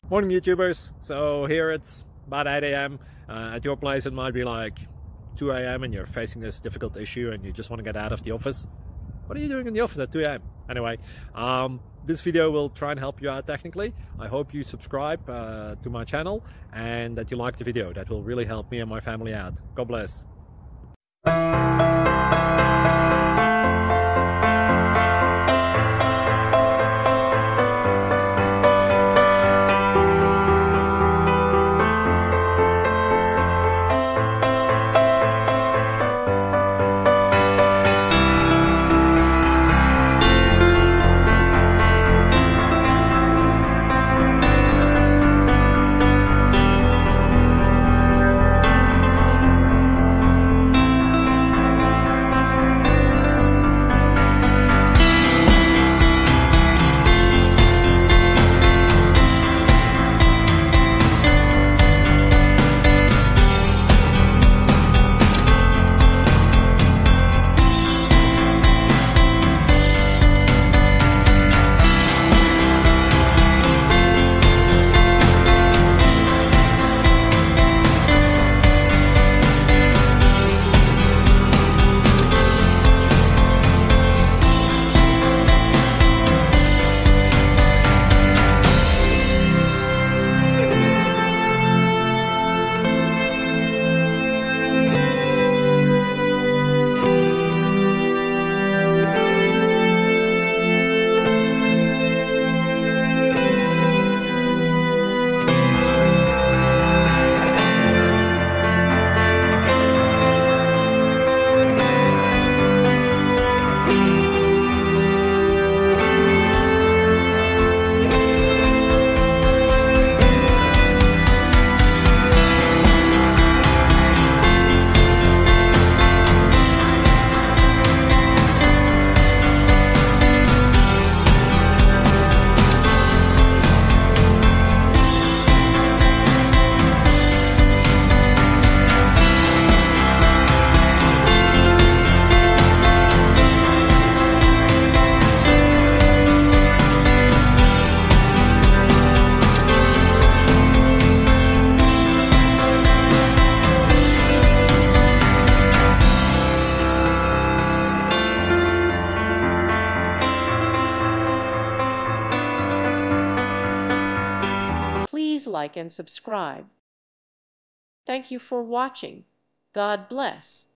Morning YouTubers. So here it's about 8 a.m. At your place it might be like 2 a.m. and you're facing this difficult issue and you just want to get out of the office. What are you doing in the office at 2 a.m.? Anyway, this video will try and help you out technically. I hope you subscribe to my channel and that you like the video. That will really help me and my family out. God bless. Please like and subscribe. Thank you for watching. God bless.